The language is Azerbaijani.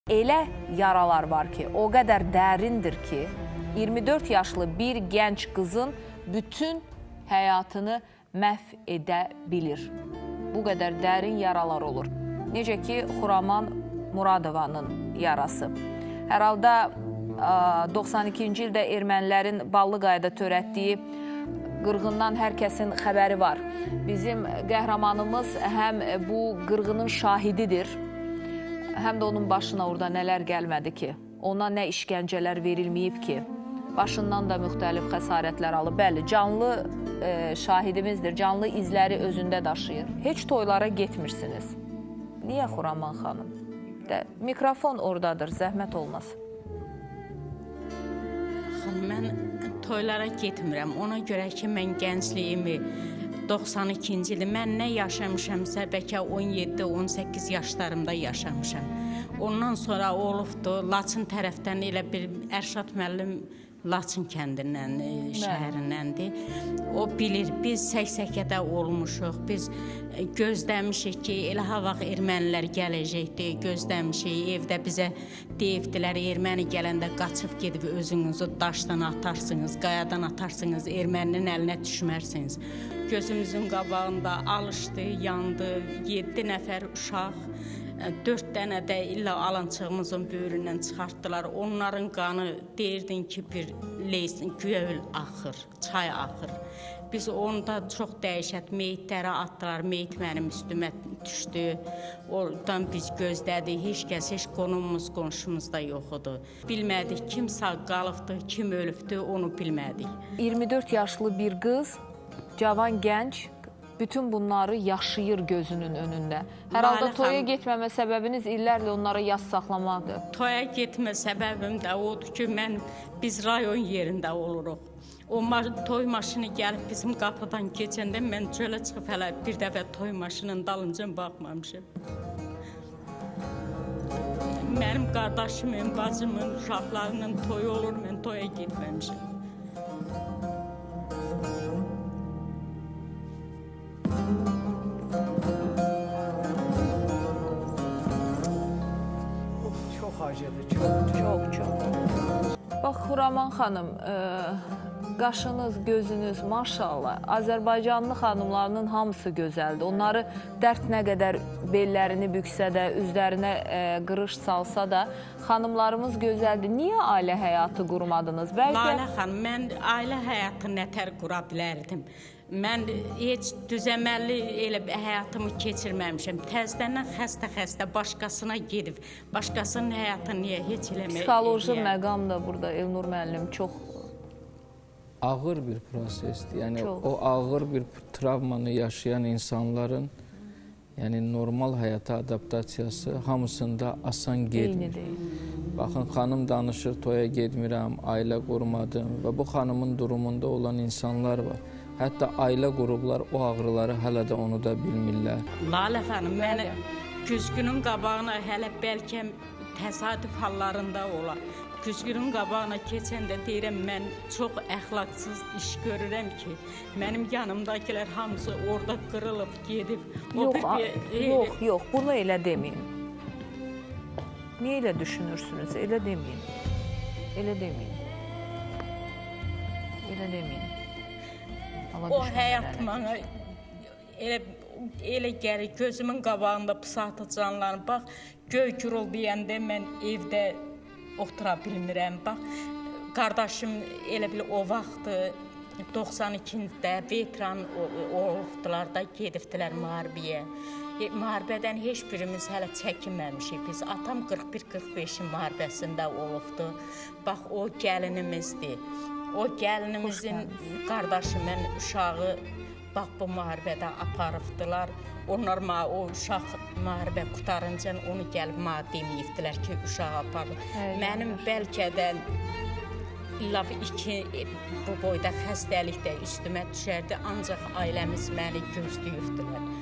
Elə yaralar var ki, o qədər dərindir ki, 24 yaşlı bir gənc qızın bütün həyatını məhv edə bilir. Bu qədər dərin yaralar olur. Necə ki, Xuraman Muradovanın yarası. Hər halda 92-ci ildə ermənilərin Ballıqayada törətdiyi qırğından hər kəsin xəbəri var. Bizim qəhrəmanımız həm bu qırğının şahididir, həm də onun başına orada nələr gəlmədi ki, ona nə işgəncələr verilməyib ki, başından da müxtəlif xəsarətlər alıb. Bəli, canlı şahidimizdir, canlı izləri özündə daşıyır. Heç toylara getmirsiniz. Niyə Xuraman xanım? Mikrofon oradadır, zəhmət olmasın. Mən toylara getmirəm. Ona görə ki, mən gəncliyimi 92-ci ildə mən nə yaşamışamsa, bəlkə 17-18 yaşlarımda yaşamışam. Ondan sonra olubdu, Laçın tərəfdən elə bir Ərşad müəllim Laçın kəndindən, şəhərindəndir. O bilir, biz Səksəkədə olmuşuq, biz gözləmişik ki, elə ha vaxt ermənilər gələcəkdi, gözləmişik, evdə bizə deyibdilər, erməni gələndə qaçıb gedib özünüzü daşdan atarsınız, qayadan atarsınız, erməninin əlinə düşmərsiniz. Gözümüzün qabağında alışdı, yandı, 7 nəfər uşaq, 4 dənə də illa alançığımızın böyründən çıxartdılar. Onların qanı deyirdin ki, bir leysin, göl axır, çay axır. Biz onda çox dəhşət meyitləri atdılar, meyit mənim üstümə düşdü. Oradan biz gözlədik, heç kəs, heç qonumuz, qonşumuz da yox idi. Bilmədik, kim sağ qalıbdı, kim ölübdü, onu bilmədik. 24 yaşlı bir qız, cavan gənc, bütün bunları yaşayır gözünün önündə. Hər halda toya getməmə səbəbiniz illərlə onlara yas saxlamaqdır. Toya getmə səbəbim də odur ki, biz rayon yerində oluruq. O toy maşını gəlib bizim qapıdan keçəndə mən çölə çıxıb hələ bir dəfə toy maşının dalınca baxmamışım. Mənim qardaşımın, bacımın, uşaqlarının toyu olur, mən toya getməmişim. Çox. Bax, Xuraman xanım, qaşınız, gözünüz, maşallah, Azərbaycanlı xanımlarının hamısı gözəldir. Onları dərd nə qədər bellərini büksə də, üzlərinə qırış salsa da, xanımlarımız gözəldir. Niyə ailə həyatı qurmadınız? Lalə xanım, mən ailə həyatı nətər qura bilərdim? Mən heç düzəməlli elə həyatımı keçirməmişəm. Təzədən xəstə başqasına gedib, başqasının həyatını niyə heç eləmək? Psixoloji məqam da burada, Elnur müəllim, çox ağır bir prosesdir. Yəni, o ağır bir travmanı yaşayan insanların normal həyata adaptasiyası hamısında asan getmir. Baxın, xanım danışır, toya getmirəm, ailə qurmadım və bu xanımın durumunda olan insanlar var. Hətta ailə qurublar, o ağrıları hələ də onu da bilmirlər. Lalə xanım, mən güzgünün qabağına hələ bəlkə təsadüf hallarında olar. Güzgünün qabağına keçəndə deyirəm, mən çox əxlaqsız iş görürəm ki, mənim yanımdakilər hamısı orada qırılıb, gedib. Yox, bunu elə deməyin. Niyə elə düşünürsünüz? Elə deməyin. Elə deməyin. O həyat mənə elə gəlir, gözümün qabağında pısatı canlanır. Bax, göy gürül deyəndə mən evdə otura bilmirəm. Bax, qardaşım elə bil o vaxtı 92-də veteran olubdular da, gedibdilər müharibəyə. Müharibədən heç birimiz hələ çəkinməmişik biz. Atam 41-45-in müharibəsində olubdu. Bax, o gəlinimizdir. O gəlinimizin qardaşı, mən uşağı bax bu müharibədə aparıbdılar. Onlar o uşaq müharibə qutarınca onu gəlib deməyibdilər ki, uşağı aparıb. Mənim bəlkə də illa bu boyda xəstəlik də üstümə düşərdi, ancaq ailəmiz məni gözləyibdilər.